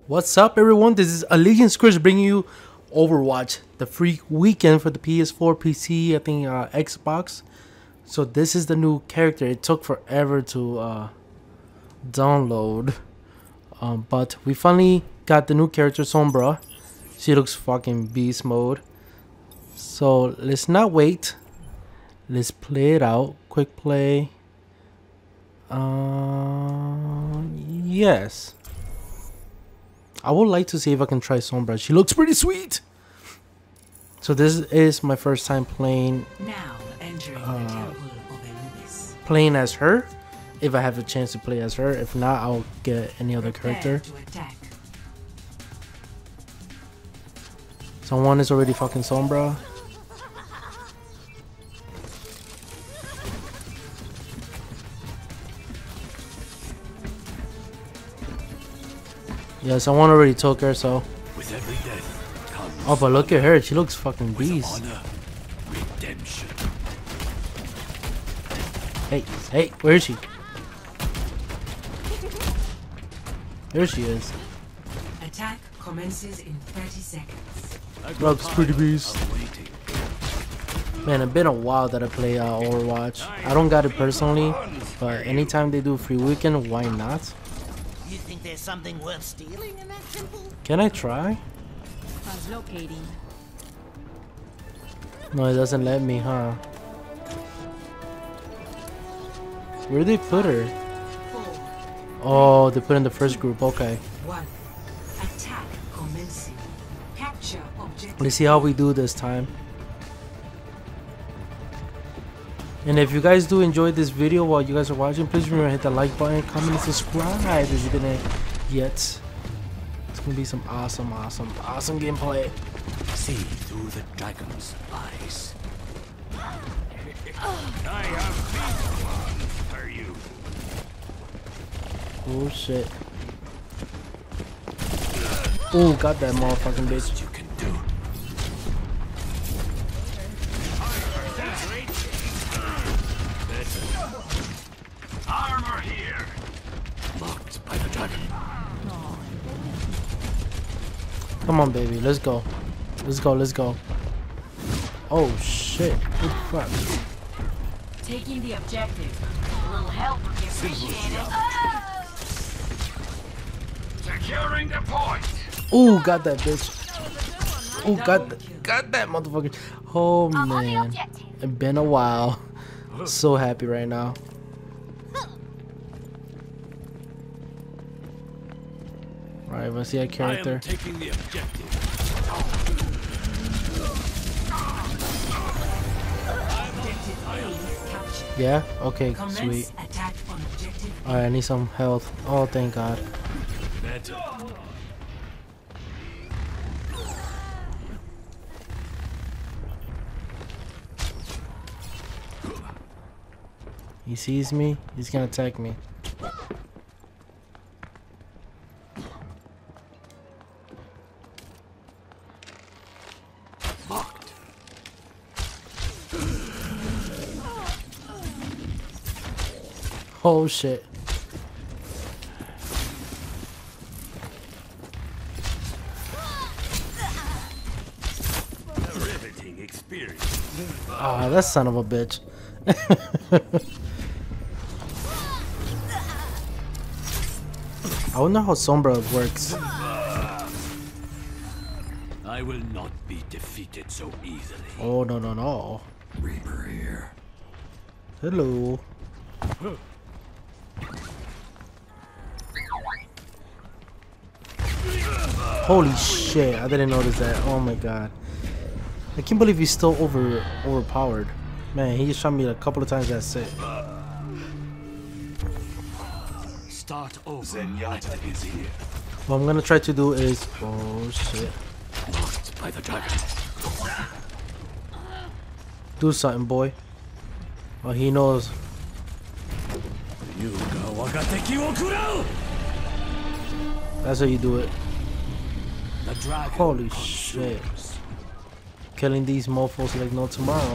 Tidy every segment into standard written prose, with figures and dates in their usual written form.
What's up, everyone? This is Allegiance Chris bringing you Overwatch, the free weekend for the PS4, PC, I think Xbox. So this is the new character. It took forever to download, but we finally got the new character, SOMBRA. She looks fucking beast mode. So let's not wait. Let's play it out. Quick play. Yes. I would like to see if I can try SOMBRA. She looks pretty sweet. So this is my first time playing. Now entering the temple of Anubis. Playing as her. If I have a chance to play as her. If not, I'll get any other character. Someone is already fucking SOMBRA. Yeah, someone already took her, so. With every death comes oh, but look at her. She looks fucking beast. honor, redemption. Hey, where is she? There she is. Attack commences in 30 seconds. Looks pretty beast. Man, it's been a while that I play Overwatch. I don't got it personally, but anytime they do free weekend, why not? You think there's something worth stealing in that temple? Can I try? Translocating. No, it doesn't let me, huh? Where did they put her? 4, Oh, they put in the first group. Okay. 1. Attack commencing. Capture objective. Let's see how we do this time. And if you guys do enjoy this video while you guys are watching, please remember to hit the like button, comment, and subscribe if you didn't yet. It's gonna be some awesome gameplay. See through the dragon's eyes. I have big one for you. Oh shit. Oh, got that motherfucking bitch. You can do. Armor here. Locked by the dragon. Come on, baby. Let's go. Let's go. Oh shit. What the fuck? Taking the objective. A little help would be appreciated. Securing the point. Oh, got that bitch. Oh, got that motherfucker. Oh man. It's been a while. So happy right now. Alright, let's see a character. I am taking the objective. Objective A captured. Yeah? Okay, Commence sweet. attack on objective A. Alright, I need some health. Oh, thank God. Better. He sees me, he's gonna attack me. Locked. Oh shit. A riveting experience. Ah, that son of a bitch. I wonder how SOMBRA works. I will not be defeated so easily. Oh, no. Reaper here. Hello. Holy shit, I didn't notice that. Oh my God. I can't believe he's still overpowered. Man, he just shot me a couple of times, that's it. Start over. Zenyatta is here. What I'm gonna try to do is... Oh shit. Locked by the dragon. Do something, boy. Oh, he knows. That's how you do it. The dragon. Holy shit. Killing these mofos like no tomorrow.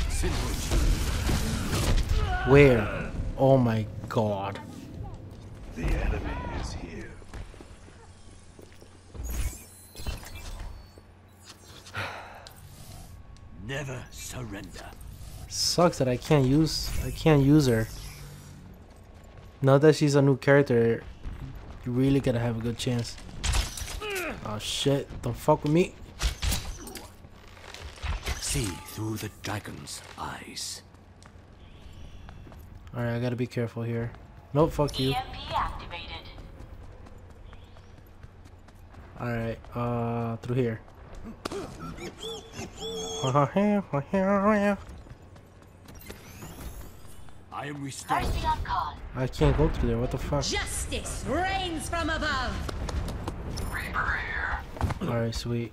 Where? Oh my God. The enemy is here. Never surrender. Sucks that I can't use her. Now that she's a new character, you really gotta have a good chance. Oh shit, don't fuck with me. See through the dragon's eyes. Alright, I gotta be careful here. Nope, fuck you. EMP activated. Alright, through here. I am restored. Mercy on call. I can't go through there, what the fuck? Justice reigns from above. Alright, sweet.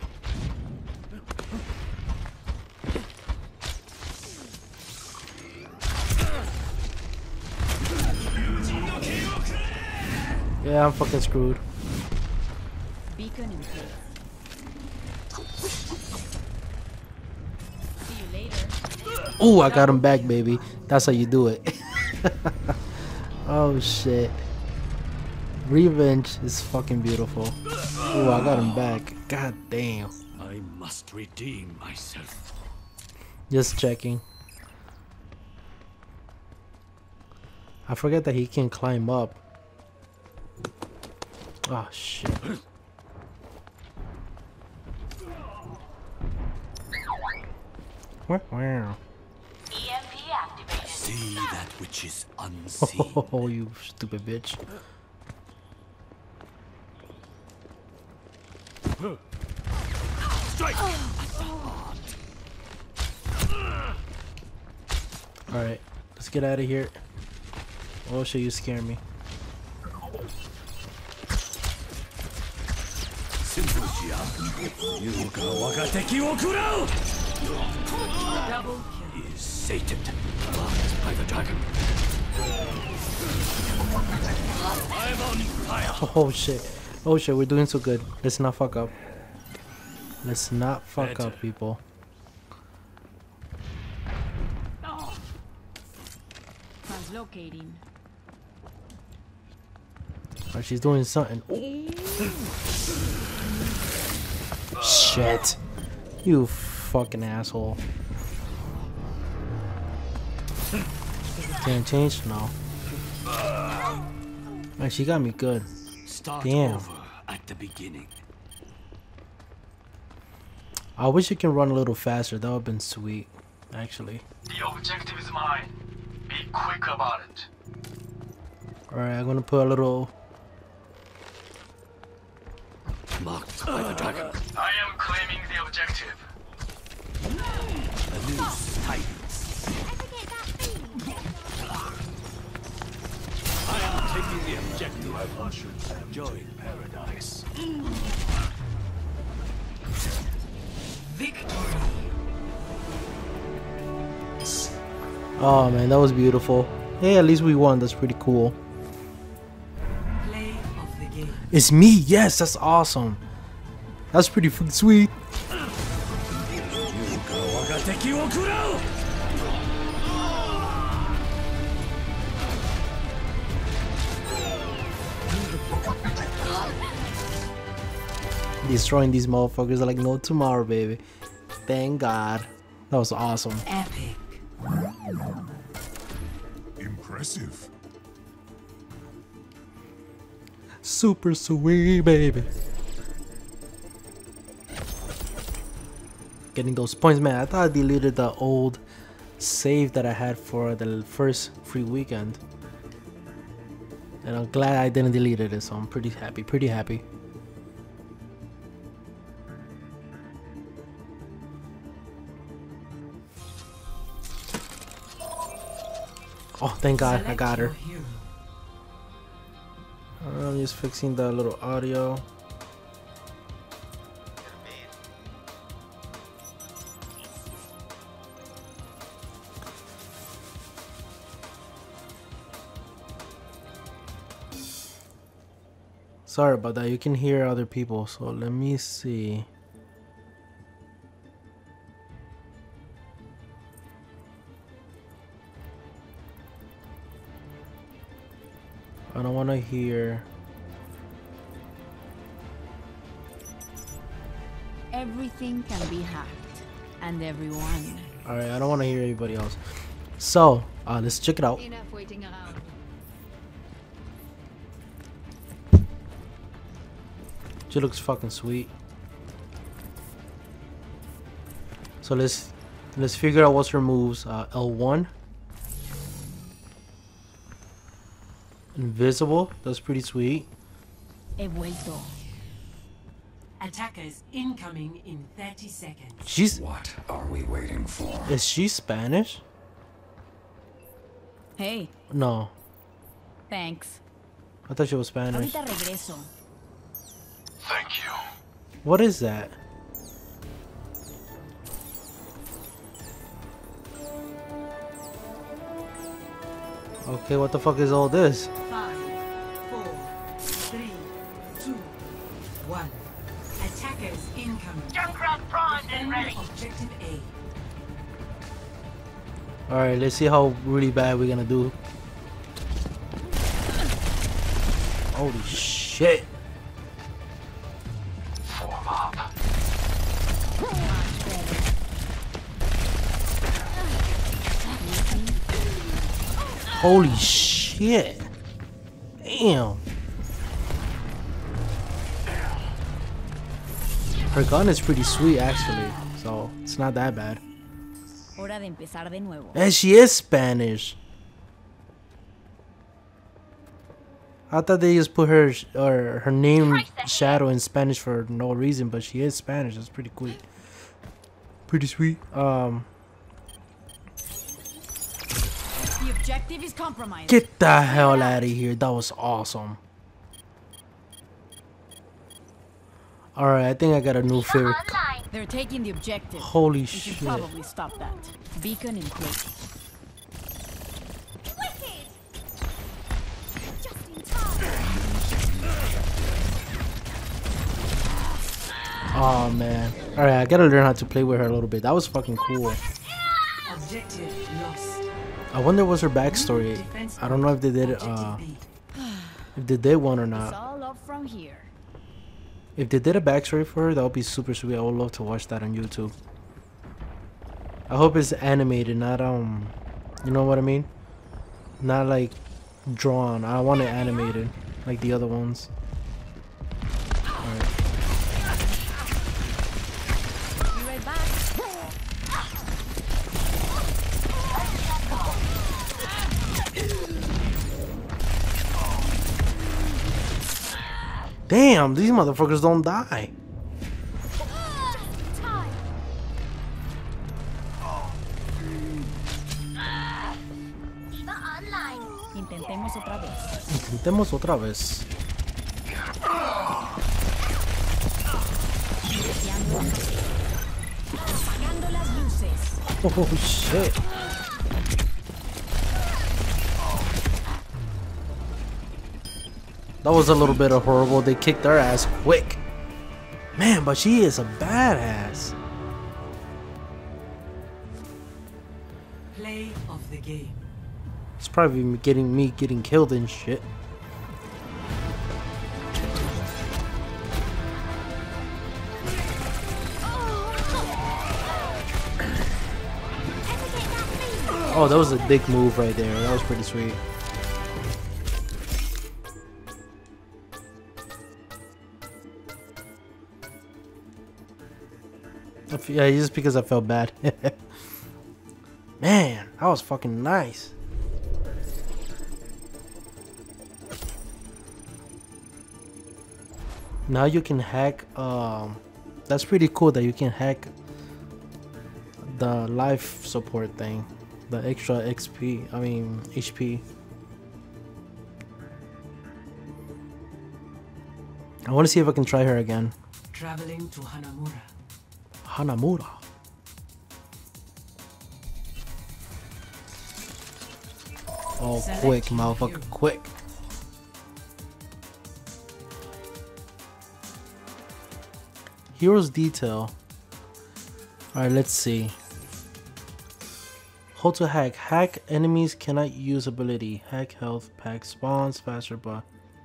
Yeah, I'm fucking screwed. Beacon in place. See you later. Oh, I got him back, baby. That's how you do it. Oh shit. Revenge is fucking beautiful. Oh, I got him back. God damn. I must redeem myself. Just checking. I forget that he can climb up. Oh shit. Wow. EMP activated. See that which is unseen. Oh, you stupid bitch. Strike! Alright, let's get out of here. Oh shit, you scare me. Double kill. He is sated, marked by the dragon. I'm on fire. Oh shit. Oh shit, we're doing so good. Let's not fuck up. Let's not fuck up, people. Translocating. Oh, she's doing something. Shit. You fucking asshole. Can't change? No. Man, she got me good. Start Damn. over at the beginning. I wish you can run a little faster. That would have been sweet, actually. The objective is mine. Be quick about it. Alright, I'm gonna put a little... Marked by the dragon. I am claiming the objective. A noose tightens. I am taking the objective. I ushered join paradise. Victory. Oh man, that was beautiful. Hey, at least we won. That's pretty cool. Play of the game. It's me. Yes, that's awesome. That's pretty fucking sweet. Destroying these motherfuckers like no tomorrow, baby. Thank God. That was awesome. Epic. Impressive. Super sweet, baby. Getting those points, man. I thought I deleted the old save that I had for the first free weekend. And I'm glad I didn't delete it, so I'm pretty happy, Oh, thank God, I got her. I'm just fixing the little audio. Sorry about that, you can hear other people, so let me see. I don't want to hear. Everything can be hacked. And everyone. Alright, I don't want to hear anybody else. So, let's check it out. Enough waiting around. She looks fucking sweet. So let's figure out what's her moves. L1. Invisible. That's pretty sweet. He vuelto. Attackers incoming in 30 seconds. She's. What are we waiting for? Is she Spanish? Hey, No, thanks. I thought she was Spanish. Ahorita regreso. Thank you. What is that? Okay, what the fuck is all this? 5, 4, 3, 2, 1. Attackers incoming. Junkrat primed and Defend ready. objective A. Alright, let's see how really bad we're gonna do. Holy shit. Form up. Holy shit. Damn. Her gun is pretty sweet actually, so it's not that bad. Hora de empezar de nuevo. And she is Spanish. I thought they just put her or her name Shadow in Spanish for no reason, but she is Spanish. That's pretty cool. Pretty sweet. The objective is compromised. Get the hell out of here. That was awesome. Alright, I think I got a new favorite. They're taking the objective. Holy We should shit. probably stop that. Beacon in place. Oh man. Alright, I gotta learn how to play with her a little bit. That was fucking cool. Objective lost. I wonder what's her backstory. I don't know if they did if they did one or It's not. all up from here. If they did a backstory for her, that would be super sweet. I would love to watch that on YouTube. I hope it's animated, not you know what I mean? Not like drawn. I want it animated like the other ones. Alright. Be right back. Damn, these motherfuckers don't die. Intentemos otra vez. Intentemos otra vez. Apagando las luces. Oh shit. That was a little bit of horrible. They kicked their ass quick. Man, but she is a badass. Play of the game. It's probably me getting killed and shit. Oh, that was a big move right there. That was pretty sweet. Yeah, just because I felt bad. Man, that was fucking nice. Now you can hack, that's pretty cool that you can hack the life support thing. The extra XP, I mean HP. I want to see if I can try her again. Traveling to Hanamura. Hanamura. Oh, quick, motherfucker, quick. Hero's detail. Alright, let's see. Hold to hack. Hack enemies cannot use ability. Hack health pack spawns faster, but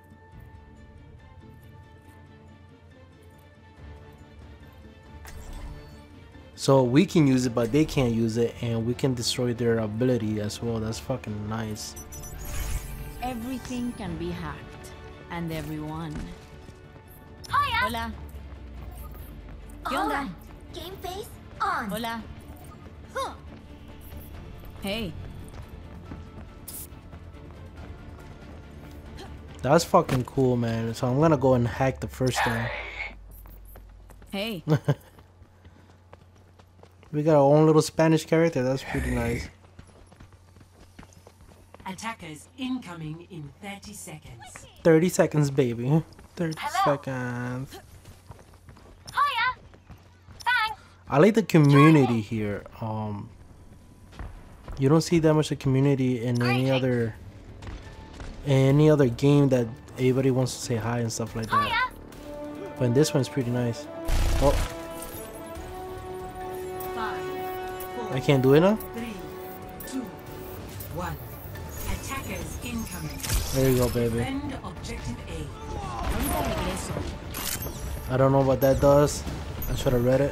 so we can use it, but they can't use it, and we can destroy their ability as well. That's fucking nice. Everything can be hacked, and everyone. Hiya! Hola. ¿Qué onda? Alright, game face on. Hola. Hey. That's fucking cool, man. So I'm gonna go and hack the first thing. Hey. We got our own little Spanish character. That's pretty nice. Attackers incoming in 30 seconds. 30 seconds, baby. 30 seconds. Hiya! Thanks! I like the community here. You don't see that much of community in any other game that everybody wants to say hi and stuff like that. Hiya! But in this one, it's pretty nice. Oh, 5, 4, I can't do it now. 3, 2, 1. Attackers incoming. There you go, baby. Defend objective A. Ahorita regreso. I don't know what that does. I should have read it.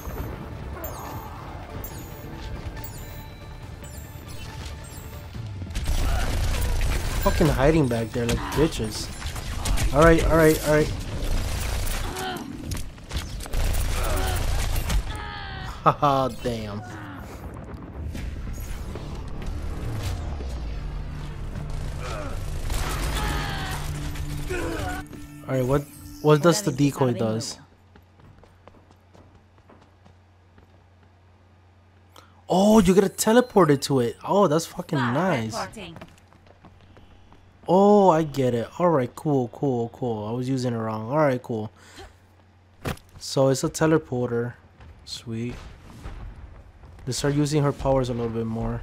Fucking hiding back there like bitches. Alright, alright, alright. Haha, damn. Alright, what does the decoy does? Oh, you gotta teleport it to it. Oh, that's fucking nice. Oh, I get it. Alright, cool, cool, cool. I was using it wrong. Alright, cool. So it's a teleporter. Sweet. Let's start using her powers a little bit more.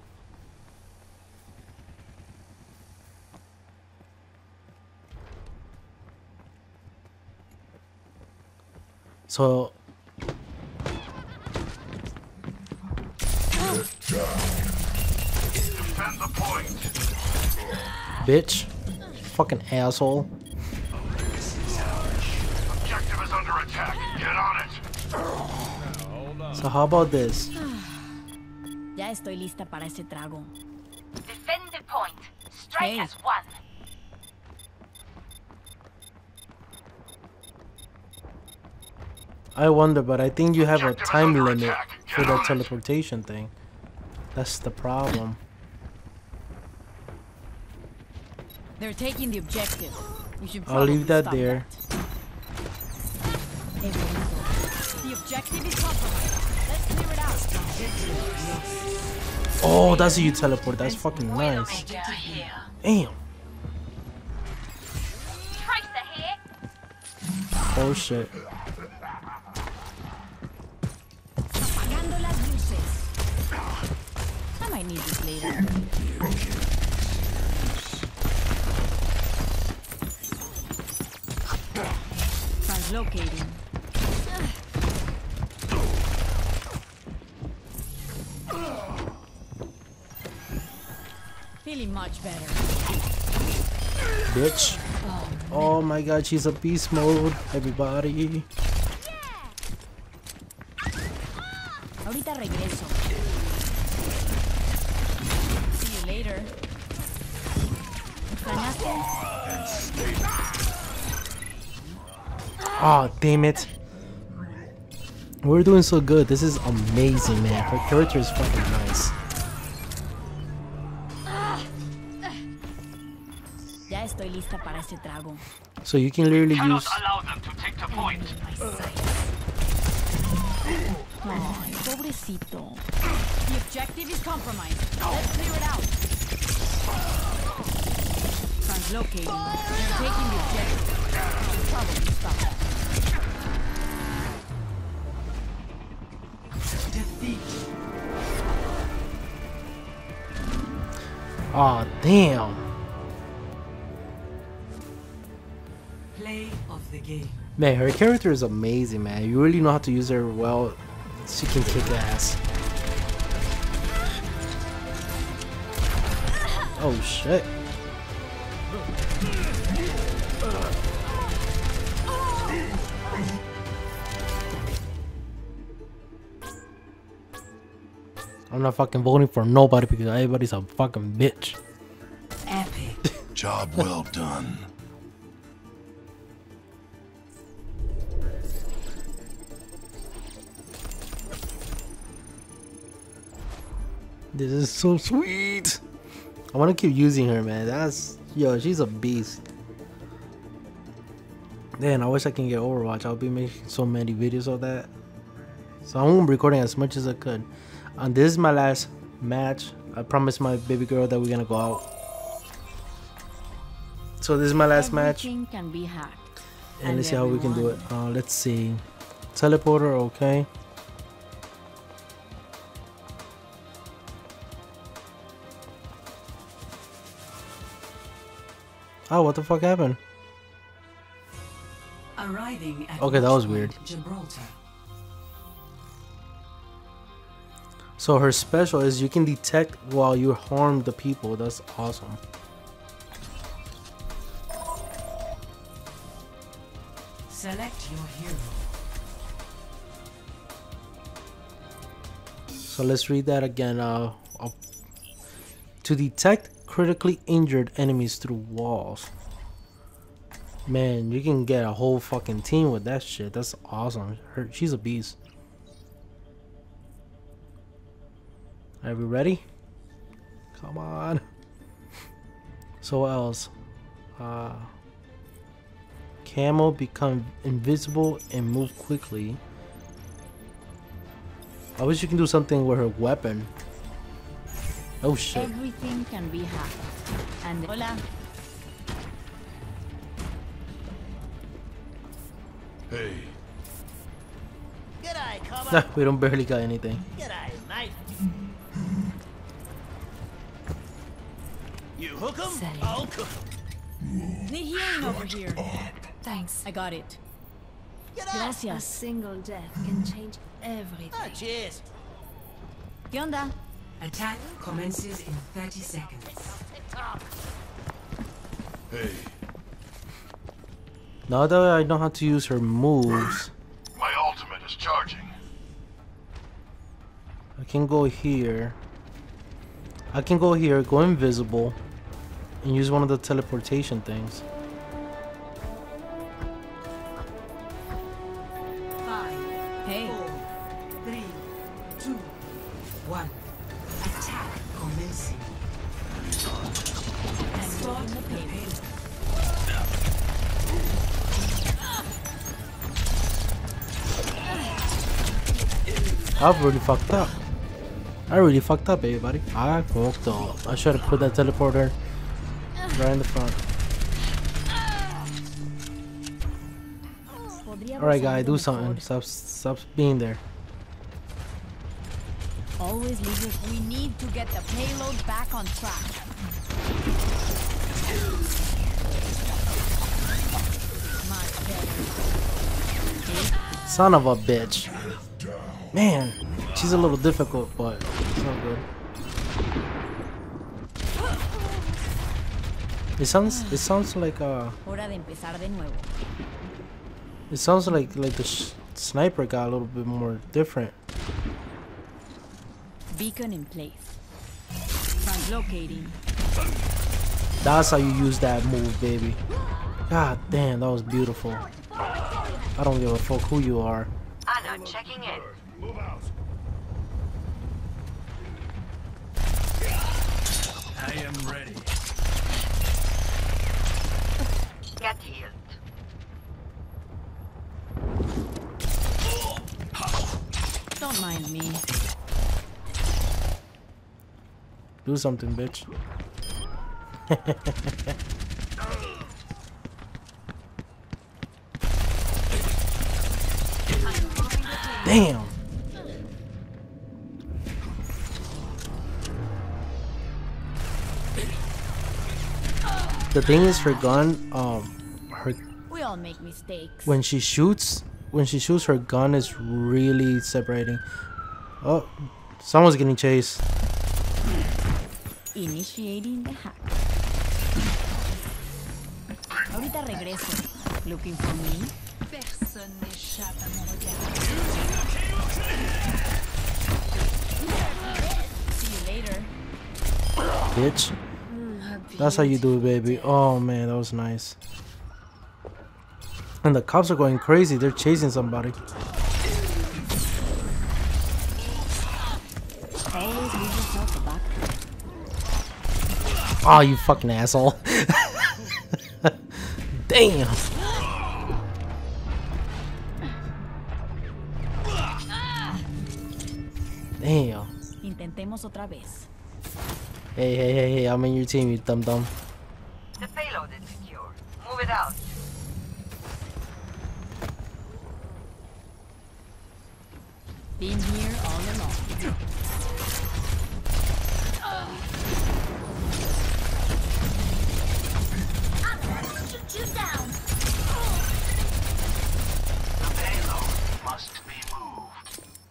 So Defend the point. bitch. Fucking asshole. Objective is under attack. Get on it. So how about this? Ya estoy lista para ese trago. Defend the point. Strike Hey. as one. I wonder, but I think you have a Objective is time under limit attack. for Get that on it. teleportation thing. That's the problem. They're taking the objective. We should I'll leave that probably there. stop that. Hey, bonito. The objective is compromised. Let's clear it out. Oh, that's how you teleport. That's fucking nice. Damn. Tracer here. Oh shit. Apagando las luces. I might need this later. Translocating. Feeling much better. Bitch. Oh my god, she's a beast mode, everybody. Ahorita regreso. See you later. ¿Extrañaste? Oh, damn it. We're doing so good. This is amazing, man. Her character is fucking nice. Ya estoy lista para ese trago. So you can literally Cannot use... allow them to take the point. Ay, pobrecito. The objective is compromised. Let's clear it out. Translocating. They're taking the objective. Should probably stop. Defeat. Oh, damn. Play of the game. Man, her character is amazing, man. You really know how to use her well. She can kick ass. Oh shit. I'm not fucking voting for nobody because everybody's a fucking bitch. Epic. Job well done. This is so sweet. I want to keep using her, man. Yo, she's a beast. Man, I wish I can get Overwatch. I'll be making so many videos of that. So I'm recording as much as I could. And this is my last match. I promised my baby girl that we're gonna go out. So this is my last match. Everything can be hacked. And let's see how we can do it. Let's see. Teleporter, okay. Oh, what the fuck happened? Arriving at Okay, that was Watchpoint weird. Gibraltar. So her special is you can detect while you harm the people. That's awesome. Select your hero. So let's read that again. To detect critically injured enemies through walls. Man, you can get a whole fucking team with that shit. That's awesome. She's a beast. Are we ready? Come on. So what else? Camo become invisible and move quickly. I wish you can do something with her weapon. Oh shit. Everything can be hacked. And hola. Hey. G'day, Cobber. We don't barely got anything. G'day, mate. You hook 'em, Say. I'll cook 'em. Need healing over here. Thanks. I got it. G'day. A Gracias. single death can change everything. Oh, cheers. ¿Qué onda? Attack commences in 30 seconds. Top. Hey. Now that I know how to use her moves, My ultimate is charging. I can go here. I can go here, go invisible, and use one of the teleportation things. 5, Hey. 4, 3, 2, 1. Attack commencing. Start the payload. I've really fucked up. I really fucked up, everybody. I fucked up. I should have put that teleporter right in the front. Alright, guy, do something. Stop being there. Always leave it. We need to get the payload back on track. Much better. Son of a bitch. Man, she's a little difficult, but it's not good. It sounds like Hora de empezar de nuevo. it sounds like the sniper got a little bit more different. Beacon in place. Translocating. That's how you use that move, baby. God damn, that was beautiful. I don't give a fuck who you are. Anna checking in. Move out. I am ready. Get healed. Don't mind me. Do something, bitch. Damn. The thing is, her gun, her We all make mistakes. when she shoots, her gun is really separating. Oh, someone's getting chased. Initiating the hack. Ahorita regreso. Looking for me? Personne n'échappe à mon regard. See you later. Bitch. That's how you do it, baby. Oh man, that was nice. And the cops are going crazy. They're chasing somebody. Always leave yourself a back. Oh, you fucking asshole. Damn. Damn. Intentemos otra vez. Hey, I'm in your team, you dum-dum. The payload is secure. Move it out. Been here all along. Shoot you down. The payload must be moved.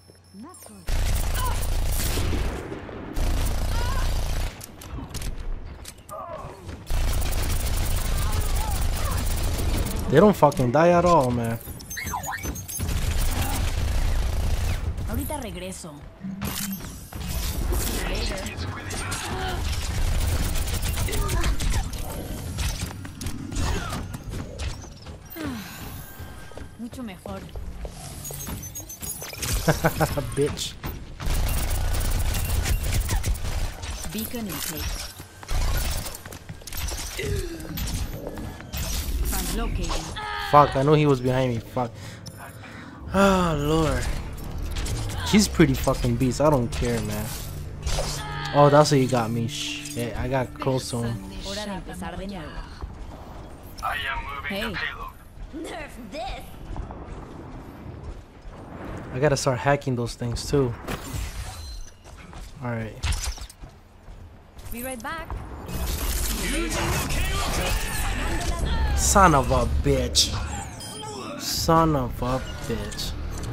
They don't fucking die at all, man. Ahorita regreso. See you later. Mucho mejor. Bitch. Beacon in place. Translocating. Fuck, I know he was behind me. Fuck. Oh, Lord. She's pretty fucking beast. I don't care, man. Oh, that's how you got me. Shit, I got close to him. Hora de empezar de nuevo. I am moving Hey. the payload. Nerf this. I gotta start hacking those things, too. Alright. Be right back. Son of a bitch. Son of a bitch.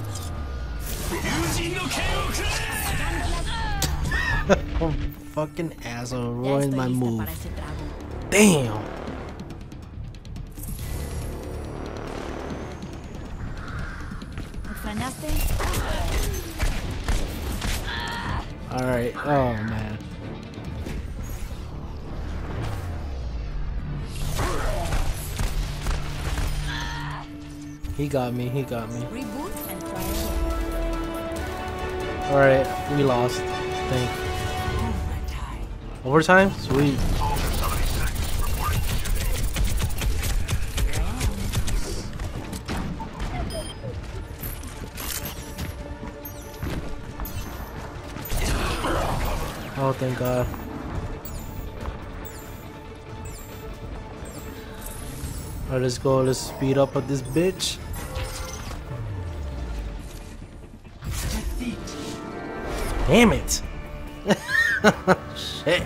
Oh, fucking asshole. Ya Ruined estoy my lista move. para ese trago. Damn. ¿Extrañaste? Alright. Oh, man. He got me. He got me. Reboot and try again. Alright. We lost. Thank you. Overtime? Sweet. Oh, thank God. Alright, let's go. Let's speed up at this bitch. Damn it. Shit.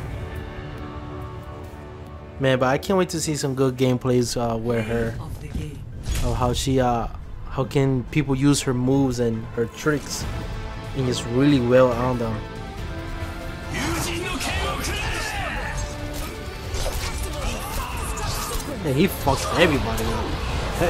Man, but I can't wait to see some good gameplays where her Of the game. of how she how can people use her moves and her tricks and just really well on them. Yeah, he fucks everybody up. Hey.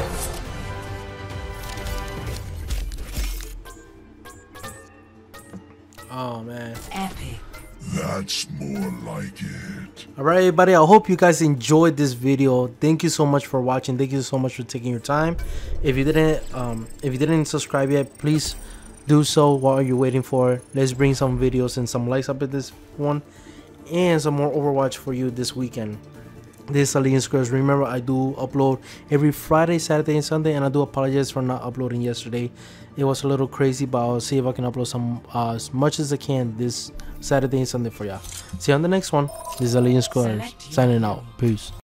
Oh man. Epic. That's more like it. Alright everybody, I hope you guys enjoyed this video. Thank you so much for watching. Thank you so much for taking your time. If you didn't subscribe yet, please do so. While you're waiting for, let's bring some videos and some likes up at this one and some more Overwatch for you this weekend. This is Alien Squares. Remember, I do upload every Friday, Saturday, and Sunday, and I do apologize for not uploading yesterday. It was a little crazy, but I'll see if I can upload some as much as I can this Saturday and Sunday for y'all. See you on the next one. This is Alien Squares signing out. Peace.